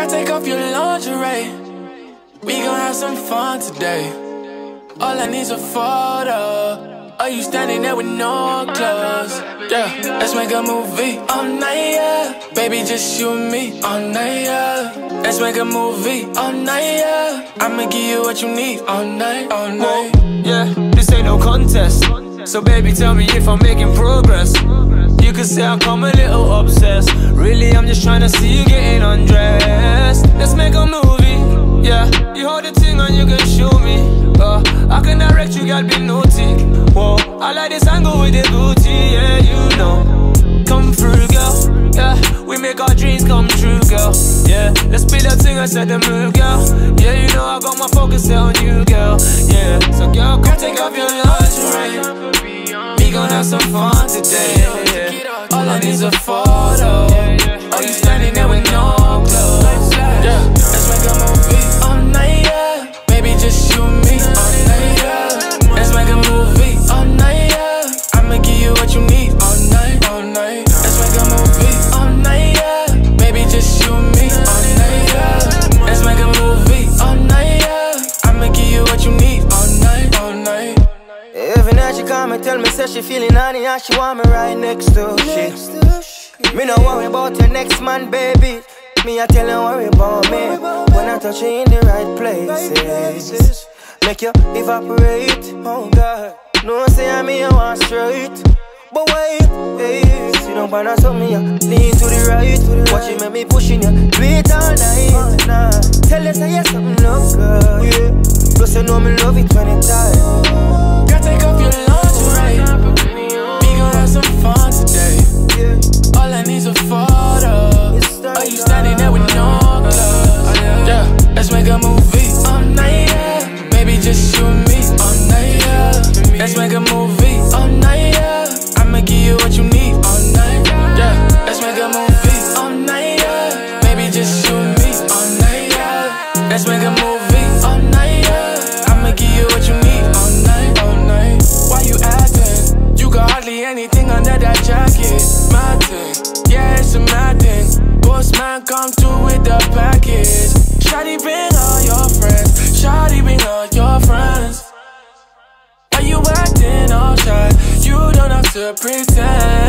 Girl, take off your lingerie. We gon' have some fun today. All I need's a photo. Are you standing there with no clothes? Yeah, let's make a movie all night, yeah. Baby, just you and me all night, yeah. Let's make a movie all night, yeah. I'ma give you what you need all night, all night. Whoa, yeah, this ain't no contest. So baby, tell me if I'm making progress. You could say I come a little obsessed. Really, I'm just trying to see you getting undressed. Let's make a movie, yeah. You hold the thing and you can show me. I can direct you, girl, be naughty. Whoa, I like this angle with the booty, yeah, you know. Come through, girl, yeah. We make our dreams come true, girl, yeah. Let's be that thing I said the move, girl. Yeah, you know I got my focus set on you, girl, yeah. So girl, come take off your lingerie. We gon' have some fun today, yeah. All I need's a photo. Are you standing there with no clothes? Yeah, let's make a movie all night, yeah. Baby, just you and me all night, yeah. Let's make a movie all night, yeah. I'ma give you what you need all night, all night. Let's make a movie all night, yeah. Baby, just you and me all night, yeah. Let's make a movie all night, yeah. I'ma give you what you need all night, all night. Every night she call me, tell me, say she feeling honey and she want me right next to she. Me no worry about your next man, baby. Me I tell her worry about me. When I touch you in the right places, make you evaporate, oh God. No say I'm me, I want straight. But wait, hey, sit down and show me, lean to the right. Watch you make me pushing you, do it all night, nah. Tell her say yes, something look good, yeah. Plus you know me love it when it's time. Girl, take off your lingerie. We gon' have some fun today. All I need's a photo. Are you standing there with no clothes? Yeah, let's make a movie all night, yeah. Baby, just you and me all night, yeah. Let's make a movie all night, yeah. I'ma give you what you need all night, yeah. Let's make a movie all night, yeah. Baby, just you and me all night, yeah. Let's make a movie all night, yeah. I'ma give you what you need all night, all night. Why you acting? You got hardly anything under that jacket. My thing, yeah, it's a mad thing. Postman come through with the package. Shawty, bring all your friends. Shawty, bring all your friends. Why you acting all shy? You don't have to pretend.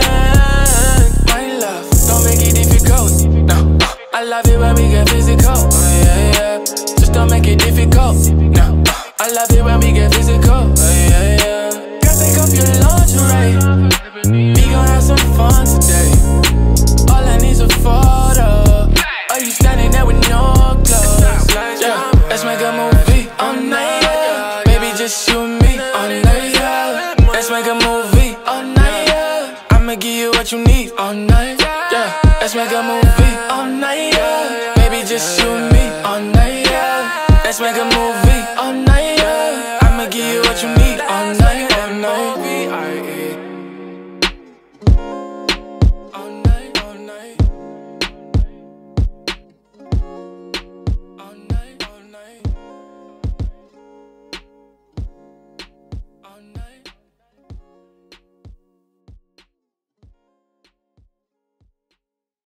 My love, don't make it difficult. No, I love it when we get physical. Yeah, yeah. Just don't make it difficult. No, I love it when we get physical. Yeah, yeah. Girl, take off your lingerie. We gon' have some fun today. All I need's a photo. Are you standing there with no clothes? Yeah, let's make a movie all night, yeah. Baby, just you and me all night, yeah. Let's make a movie all night, yeah. I'ma give you what you need all night, yeah. Let's make a movie all night, yeah. Baby, just you and me.